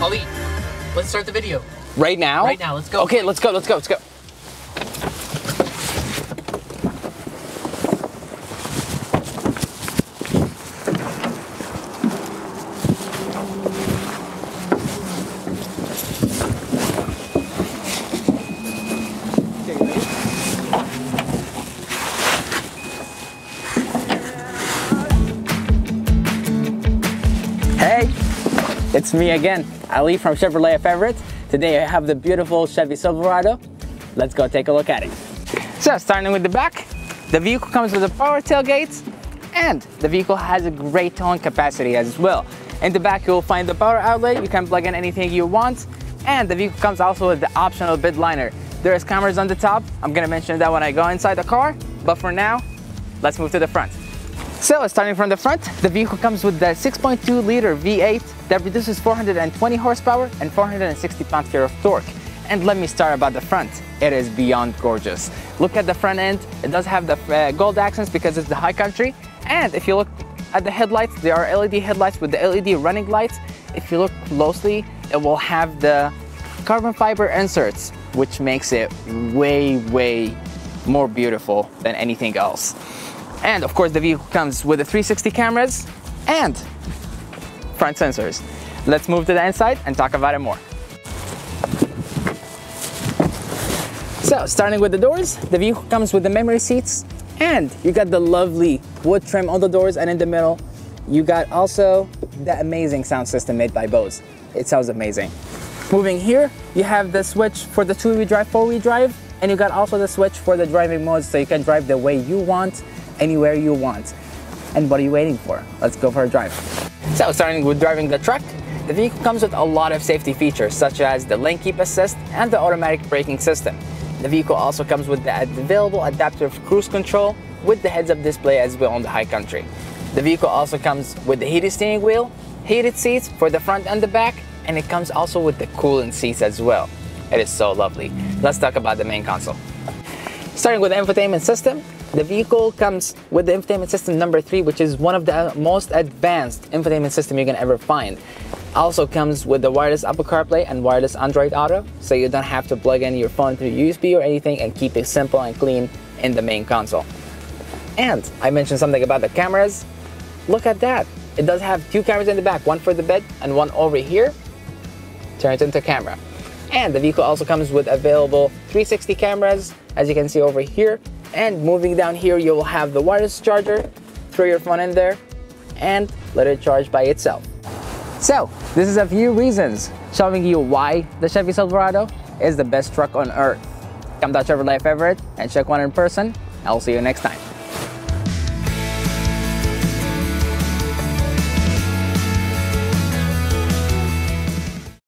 Ali, let's start the video. Right now? Right now, let's go. Okay, let's go. Hey, it's me again, Ali from Chevrolet of Everett. Today I have the beautiful Chevy Silverado. Let's go take a look at it. So starting with the back, the vehicle comes with a power tailgate and the vehicle has a great towing capacity as well. In the back you will find the power outlet, you can plug in anything you want, and the vehicle comes also with the optional bed liner. There's cameras on the top. I'm gonna mention that when I go inside the car, but for now, let's move to the front. So starting from the front, the vehicle comes with the 6.2 liter V8 that produces 420 horsepower and 460 pound-feet of torque. And let me start about the front. It is beyond gorgeous. Look at the front end. It does have the gold accents because it's the high country. And if you look at the headlights, they are LED headlights with the LED running lights. If you look closely, it will have the carbon fiber inserts, which makes it way more beautiful than anything else. And of course the vehicle comes with the 360 cameras and front sensors. Let's move to the inside and talk about it more. So starting with the doors, the vehicle comes with the memory seats and you got the lovely wood trim on the doors, and in the middle you got also the amazing sound system made by Bose. It sounds amazing. Moving here, you have the switch for the 2-wheel drive, 4-wheel drive, and you got also the switch for the driving modes so you can drive the way you want, anywhere you want. And what are you waiting for? Let's go for a drive. So starting with driving the truck, the vehicle comes with a lot of safety features such as the lane keep assist and the automatic braking system. The vehicle also comes with the available adaptive cruise control with the heads-up display as well on the high country. The vehicle also comes with the heated steering wheel, heated seats for the front and the back, and it comes also with the cooling seats as well. It is so lovely. Let's talk about the main console. Starting with the infotainment system, the vehicle comes with the infotainment system number 3, which is one of the most advanced infotainment system you can ever find. Also comes with the wireless Apple CarPlay and wireless Android Auto, so you don't have to plug in your phone through USB or anything, and keep it simple and clean in the main console. And I mentioned something about the cameras. Look at that. It does have 2 cameras in the back, one for the bed and one over here. Turn it into camera. And the vehicle also comes with available 360 cameras, as you can see over here. And moving down here, you will have the wireless charger. Throw your phone in there and let it charge by itself. So this is a few reasons showing you why the Chevy Silverado is the best truck on earth. Come to Chevrolet of Everett and check one in person. I'll see you next time.